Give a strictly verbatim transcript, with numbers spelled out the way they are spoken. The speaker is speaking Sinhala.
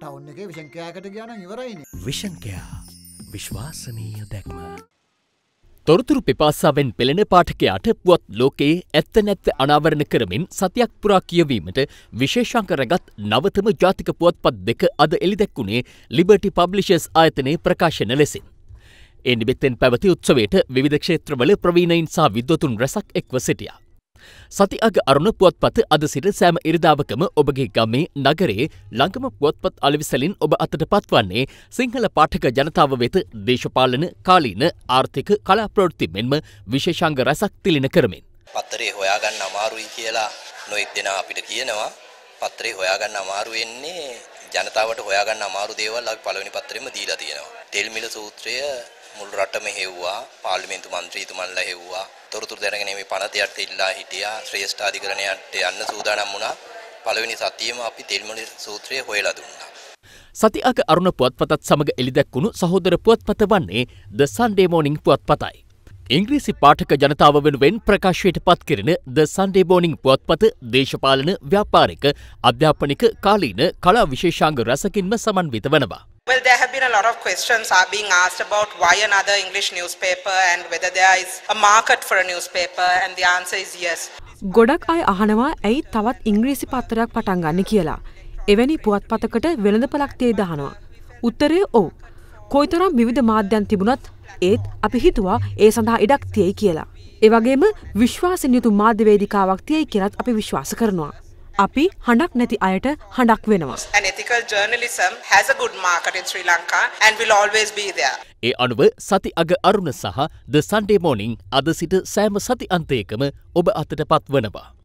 ටවුන් එකේ විෂන් කෑකට ගියා නම් ඉවරයිනේ. විෂන් කෑ විශ්වාසනීය දැක්ම. තොරතුරු පිපාසාවෙන් පෙළෙන පාඨකයාට පුවත් ලෝකයේ ඇත්ත නැත්ත අනාවරණ කරමින් සතියක් පුරා කියවීමට විශේෂාංක රැගත් නවතම ජාතික පුවත්පත් දෙක අද එළිදැක්වුණේ ලිබර්ටි පබ්ලිෂර්ස් ආයතනයේ ප්‍රකාශන ලෙසින්. ඒ නිමිත්තෙන් පැවති උත්සවයට විවිධ ක්ෂේත්‍රවල ප්‍රවීණයින් සහ විද්වතුන් රැසක් එක්ව සිටියා. සති අග අරුණ පුවත්පත අද සිට සෑම ඉරිදාවකම ඔබගේ ගමේ නගරයේ ළඟම පුවත්පත් අලෙවිසලින් ඔබ අතට පත්වන්නේ සිංහල පාඨක ජනතාව වෙත දේශපාලන, කාලීන, ආර්ථික, කලා ප්‍රවෘත්ති මෙන්ම විශේෂාංග රැසක් තිළින කරමින්. පත්තරේ හොයාගන්න අමාරුයි කියලා නොඑක් දෙනා අපිට කියනවා. පත්තරේ හොයාගන්න අමාරු වෙන්නේ ජනතාවට හොයාගන්න අමාරු දේවල් අපි පළවෙනි පත්තරෙම දීලා තියෙනවා. තෙල් මිල සූත්‍රය මුළු රටම හෙව්වා, පාර්ලිමේන්තු මන්ත්‍රීතුමන්ලා හෙව්වා. තොරතුරු දැනගෙන මේ පනතයට ඉල්ලා හිටියා. ශ්‍රේෂ්ඨ අධිකරණයට යන්න සූදානම් වුණා. පළවෙනි සතියේම අපි තෙල් මිල සූත්‍රය හොයලා දුන්නා. සති අග අරුණ පුවත්පතත් සමග එළිදැක්වුණු සහෝදර පුවත්පත වන්නේ The Sunday Morning පුවත්පතයි. ඉංග්‍රීසි පාඨක ජනතාව වෙනුවෙන් ප්‍රකාශයට පත් කෙරෙන The Sunday Morning පුවත්පත දේශපාලන, ව්‍යාපාරික, අධ්‍යාපනික, කාලීන, කලා විශේෂාංග රැසකින්ම සමන්විත වනවා. Well, there have been a lot of questions are being asked about why another English newspaper and whether there is a market for a newspaper, and the answer is yes. ගොඩක් අය අහනවා ඇයි තවත් ඉංග්‍රීසි පත්තරයක් පටන් ගන්න කියලා. එවැනි පුවත්පතකට වෙළඳපළක් තියෙද අහනවා. උත්තරය ඔව්. කොයිතරම් විවිධ මාධ්‍යයන් තිබුණත් ඒත් අපි හිතුවා ඒ සඳහා ඉඩක් තියෙයි කියලා. ඒ වගේම විශ්වාසනීය යුතු මාධ්‍ය වේදිකාවක් තියෙයි කියලාත් අපි විශ්වාස කරනවා. අපි හඬක් නැති අයට හඬක් වෙනවා. And ethical journalism has a good market in Sri Lanka and will always be there. ඒ අනුව සති අග අරුණ සහ The Sunday Morning අද සිට සෑම සති අන්තයකම ඔබ අතට පත්වනවා.